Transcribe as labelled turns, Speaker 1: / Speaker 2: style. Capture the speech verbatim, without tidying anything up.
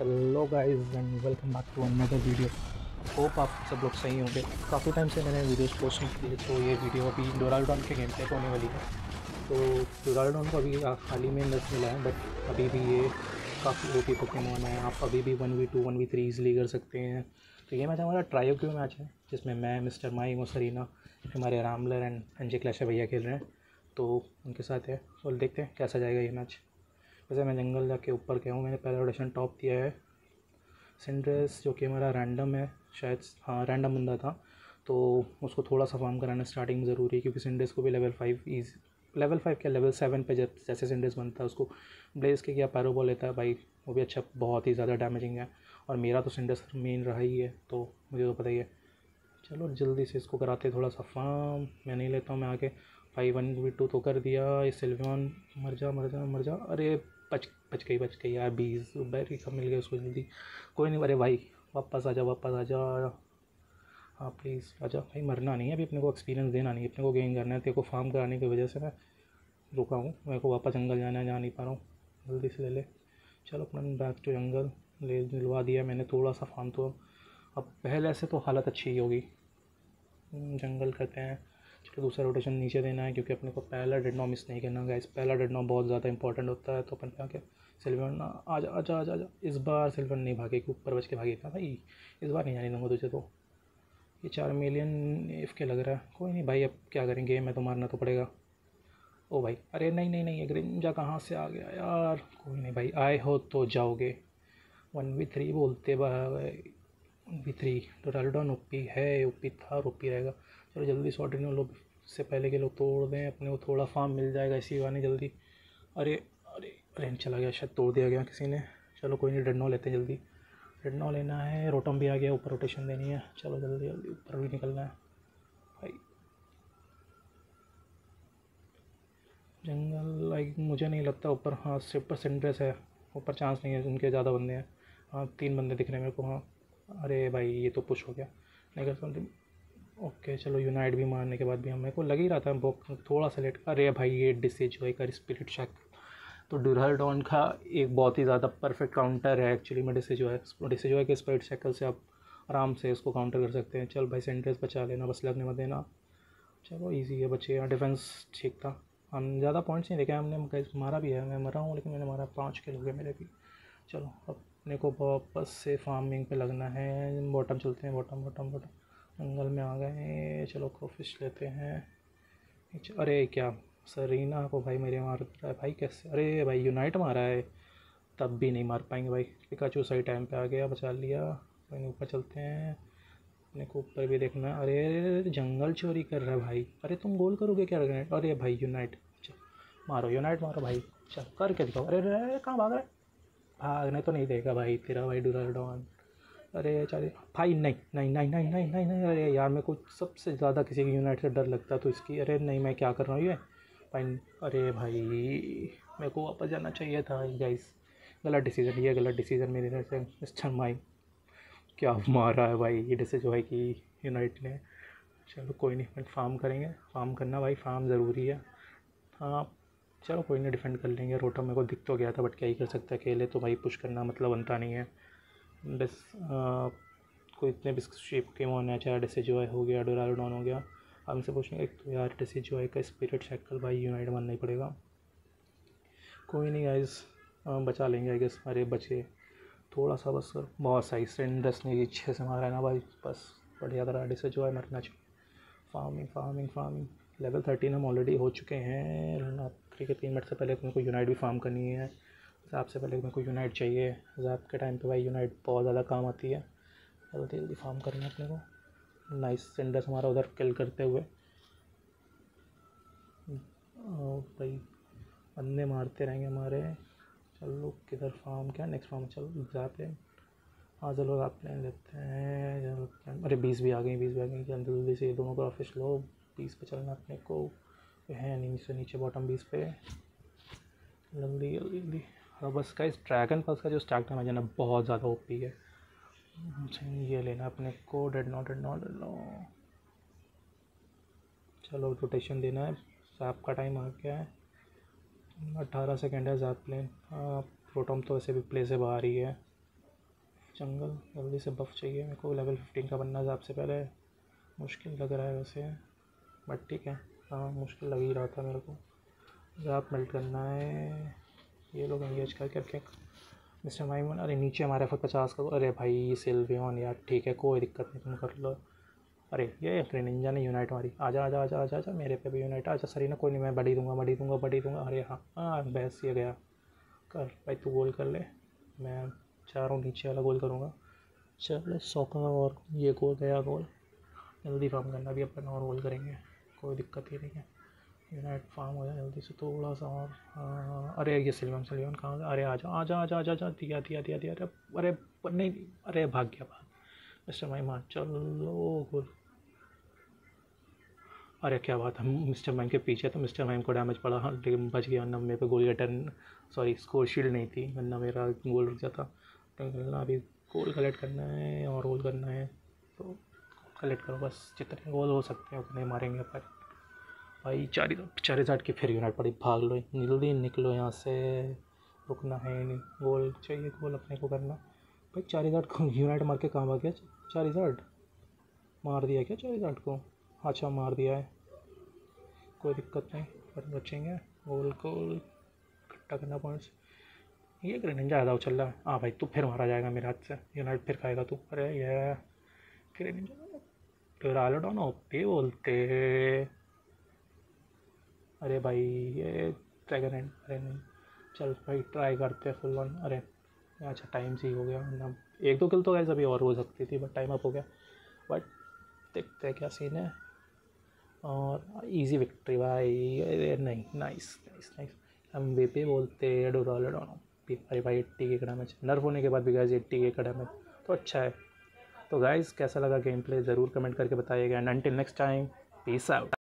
Speaker 1: Hello guys and welcome back to another video. Hope आप सब लोग सही होंगे। काफ़ी टाइम से मैंने वीडियोस पोस्ट नहीं की, तो ये वीडियो अभी डोराल्डॉन के गेम प्ले पे होने वाली है। तो डोराल्डॉन को अभी हाल ही में नर्फ मिला है, बट अभी भी ये काफ़ी ओपी पोकेमॉन है। आप अभी भी one v two one v three easily कर सकते हैं। तो ये मैच हमारा ट्रायो क्यू मैच है, जिसमें मैं, मिस्टर माइम और सरीना, हमारे रामलर एंड एनजे क्लैश भैया खेल रहे हैं। तो उनके साथ है, और देखते हैं कैसा जाएगा ये मैच। वैसे मैं जंगल जाके ऊपर गया हूँ, मैंने पहला रोटेशन टॉप दिया है। सिंड्रेस जो कि हमारा रैंडम है, शायद हाँ रैंडम बंदा था, तो उसको थोड़ा सा फार्म कराना स्टार्टिंग में ज़रूरी है, क्योंकि सिंड्रेस को भी level five is level five क्या लेवल सेवन पे जब जैसे सिंड्रेस बनता है उसको ब्लेज के क्या पैरो बॉल लेता है भाई, वो भी अच्छा बहुत ही ज़्यादा डैमेजिंग है। और मेरा तो सिंड्रेस मेन रहा ही है, तो मुझे तो पता ही है। चलो जल्दी से इसको कराते थोड़ा सा फार्म। मैं नहीं लेता हूँ, मैं आके फाइव वन वी टू तो कर दिया। ये सिल्वियन मर जा मर जा मर जा, अरे बच बच गई बच गई यार। बीस बैटरी कब मिल गई उसको जल्दी। कोई नहीं, अरे भाई वापस आ जा वापस आ जा। हाँ प्लीज़ आ जा भाई, मरना नहीं है अभी, अपने को एक्सपीरियंस देना नहीं है, अपने को गेन करना है। तेरे को फार्म कराने की वजह से मैं रुका हूँ, मेरे को वापस जंगल जाना है, जा नहीं पा रहा हूँ। जल्दी से ले ले। चलो अपना बैक टू जंगल ले दिलवा दिया मैंने थोड़ा सा फार्म। तो अब पहले से तो हालत अच्छी ही होगी। जंगल करते हैं। चलो दूसरा रोटेशन नीचे देना है, क्योंकि अपने को पहला डेडनॉ मिस नहीं करना गाइस। पहला डेडनॉ बहुत ज़्यादा इंपॉर्टेंट होता है। तो अपन क्या क्या सिल्वन आजा आजा आजा आजा। इस बार सिल्वन नहीं भागेगी, ऊपर बच के भागी था भाई। इस बार नहीं जाने दूंगा तुझे। तो ये चार मिलियन एफ के लग रहा है। कोई नहीं भाई, अब क्या करें, गेम में तो मारना तो पड़ेगा। ओ भाई अरे नहीं नहीं नहीं, ग्रिंजा कहाँ से आ गया यार। कोई नहीं भाई, आए हो तो जाओगे। वन वी थ्री बोलते भाई, वी थ्री डोराल्डॉन ओपी है, ओपी था और ओपी रहेगा। चलो जल्दी सॉर्टिनो लो, से पहले के लोग तोड़ दें, अपने को थोड़ा फार्म मिल जाएगा इसी बहाने जल्दी। अरे अरे अरे चला गया, शायद तोड़ दिया गया किसी ने। चलो कोई नहीं, डेडनॉ लेते हैं जल्दी। डेडनॉ लेना है, रोटम भी आ गया, ऊपर रोटेशन देनी है। चलो जल्दी जल्दी ऊपर भी निकलना है भाई। जंगल लाइक मुझे नहीं लगता ऊपर, हाँ सिर्फ पर सेंड्रेस है ऊपर, चांस नहीं है, उनके ज़्यादा बंदे हैं। हाँ तीन बंदे दिख रहे हैं मेरे को। हाँ अरे भाई ये तो पुश हो गया, नहीं कर समथिंग। ओके चलो, यूनाइट भी मारने के बाद भी हम, मेरे को लग ही रहा था बहुत थोड़ा सा लेट। अरे भाई ये डिसेज जो है स्पिरिट शैक, तो डुराल्डॉन का एक बहुत ही ज़्यादा परफेक्ट काउंटर है एक्चुअली में। डिसेज जो है डिसेज जो है कि स्पिरिट शैकल से आप आराम से इसको काउंटर कर सकते हैं। चल भाई सेंट्रेस बचा लेना, बस लगने मत देना। चलो इजी है बच्चे, यहाँ डिफेंस ठीक था। हम ज़्यादा पॉइंट्स नहीं देखे, हमने गाइस मारा भी है, मैं मरा हूँ लेकिन मैंने मारा, पाँच किल हो गए मेरे भी। चलो अपने को वापस से फार्मिंग पे लगना है। बॉटम चलते हैं, बॉटम बॉटम बॉटम। जंगल में आ गए, चलो फिश लेते हैं। अरे क्या सरीना को भाई मेरे मार रहा है भाई, कैसे। अरे भाई यूनाइट मारा है, तब भी नहीं मार पाएंगे भाई। पिकाचू सही टाइम पे आ गया, बचा लिया। कोई ऊपर चलते हैं, अपने को ऊपर भी देखना है। अरे जंगल चोरी कर रहा है भाई, अरे तुम गोल करोगे क्या। अरे भाई यूनाइट, चल मारो यूनाइट मारो भाई, चल करके दिखाओ। अरे अरे कहाँ भाग रहा है, भागने तो नहीं देगा भाई तेरा भाई डुराल्डॉन। अरे चल भाई, नहीं नहीं नहीं नहीं नहीं नहीं नहीं। अरे यार मेरे को सबसे ज़्यादा किसी की यूनाइट से डर लगता तो इसकी। अरे नहीं, मैं क्या कर रहा हूँ ये भाई। अरे भाई मेरे को वापस जाना चाहिए था गाइस, गलत डिसीज़न, ये गलत डिसीज़न मेरे तरफ से। मिस्टर माई क्या मारा है भाई ये डिसीजन जो है कि यूनाइट ने। चलो कोई नहीं, फिर फार्म करेंगे, फार्म करना भाई, फार्म ज़रूरी है। हाँ चलो कोई नहीं, डिफेंड कर लेंगे। रोटा मेरे को दिख तो गया था, बट क्या ही कर सकता है, अकेले तो भाई पुश करना मतलब बनता नहीं है। बस कोई इतने भी शेप के मोन है, चाहे डिसीजॉय हो गया, डोराल्डॉन हो गया, हमसे पूछेंगे एक तो यार डिसीजॉय का स्पिरिट शैकल भाई यूनाइट मानना ही पड़ेगा। कोई नहीं गाइस, बचा लेंगे आई गेस। अरे बचे थोड़ा सा बस, बहुत सही सेंडस ने अच्छे से मारा है ना भाई, बस बढ़िया तरह डिसीजॉय मरना चाहिए। Farming farming farming, level thirteen हम ऑलरेडी हो चुके हैं। आखिरी के तीन मिनट से पहले मेरे को यूनाइट भी फार्म करनी है। जैसे से पहले मेरे को यूनाइट चाहिए, जैप के टाइम पे भाई यूनाइट बहुत ज़्यादा काम आती है। जल्दी जल्दी फार्म करना है अपने को। नाइस सेंडस हमारा उधर किल करते हुए। भाई बंदे मारते रहेंगे हमारे। चलो किधर फार्म, क्या नेक्स्ट फार्म, चलो जैप लेन। हाँ चलो जैप लेन लेते हैं। अरे बीस भी आ गई, बीस भी आ गई, जल्दी जल्दी से ये दोनों का ऑफिस लो। बीस पे चलना अपने को है, नीचे नीचे बॉटम बीस पे, जल्दी जल्दी जल्दी। हाँ बस का इस ड्रैगन पास का जो स्टैक डैमेज है ना बहुत ज़्यादा ओपी है। ये लेना अपने को, dead not dead not dead not. चलो रोटेशन देना है, जैप का टाइम आ गया है। अट्ठारह सेकेंड है जैप प्लेन। हाँ प्रोटोम तो वैसे भी प्ले से बाहर ही है। जंगल जल्दी से बफ चाहिए मेरे को, लेवल फिफ्टीन का बनना है सबसे पहले। मुश्किल लग रहा है वैसे, बट ठीक है। हाँ मुश्किल लग ही रहा था मेरे को। ज़्यादा मेल्ट करना है, ये लोग एंगेज करके रखें। मिस्टर माइमन, अरे नीचे हमारे एफ पचास का। अरे भाई सिल्वियन यार, ठीक है कोई दिक्कत नहीं, तुम कर लो। अरे ये ग्रेनिंजा ने यूनाइट मारी, आजा आजा आजा आजा आजा मेरे पे भी यूनाइट। आजा सरीना, कोई नहीं मैं बढ़ी दूंगा बढ़ी दूंगा बढ़ी दूंगा। अरे हाँ हाँ बहस ये गया। कर भाई तू गोल कर ले, मैं चाह रहा हूँ नीचे वाला गोल करूँगा। चल सौ का और ये गोल गया गोल। जल्दी फार्म करना, अभी अपन और गोल करेंगे, कोई दिक्कत ही नहीं है। यूनाइट फार्म हो जाए जल्दी से थोड़ा सा और। हाँ अरे ये सिल्वन सिल्वन कहाँ गया? अरे आजा आजा आजा आजा आजा, दिया दिया दिया दिया। अरे अरे नहीं, अरे भाग गया भाग। मिस्टर माइमान चलो गोल। अरे क्या बात है, मिस्टर माइम के पीछे तो मिस्टर माइम को डैमेज पड़ा, हाँ लेकिन बच गया, वरना मेरे पे गोल का टर्न सॉरी स्कोर शील्ड नहीं थी, वरना मेरा गोल रुक जाता। तो अभी गोल कलेक्ट करना है और गोल करना है, तो कलेक्ट करो बस, जितने गोल हो सकते हैं उतने मारेंगे अपन। भाई चार चार साठ की फिर यूनाइट पड़ी, भाग लो जल्दी निकलो यहाँ से, रुकना है नहीं। गोल चाहिए, गोल अपने को करना। भाई चार साठ को यूनाइट मार के कहाँ भाग गया? चार साठ मार दिया क्या चार साठ को? अच्छा मार दिया है, कोई दिक्कत नहीं, पर बचेंगे। गोल गोल इकट्ठा करना पॉइंट्स। ये ग्रेनेंजा ज़्यादा उछल रहा है। हाँ भाई तू फिर मारा जाएगा मेरे हाथ से, यूनाइट फिर खाएगा तू। अरे ये ग्रेनेंजा टिरालोडॉन ओपी बोलते। अरे भाई ये ड्रैगन एंड, अरे नहीं चल भाई ट्राई करते हैं फुल वन। अरे अच्छा टाइम से ही हो गया, वरना एक दो किल तो गैस अभी और हो सकती थी, बट टाइम अप हो गया। बट देखते हैं क्या सीन है। और इजी विक्ट्री भाई, अरे नहीं नाइस नाइस नाइस। हम वे पे बोलते हैं डोरालोडॉन। अरे भाई एट्टी के का डैमेज, नर्फ होने के बाद भी गाइस एट्टी के का डैमेज तो अच्छा है। तो गाइस कैसा लगा गेम प्ले ज़रूर कमेंट करके बताइएगा, and until next time peace out.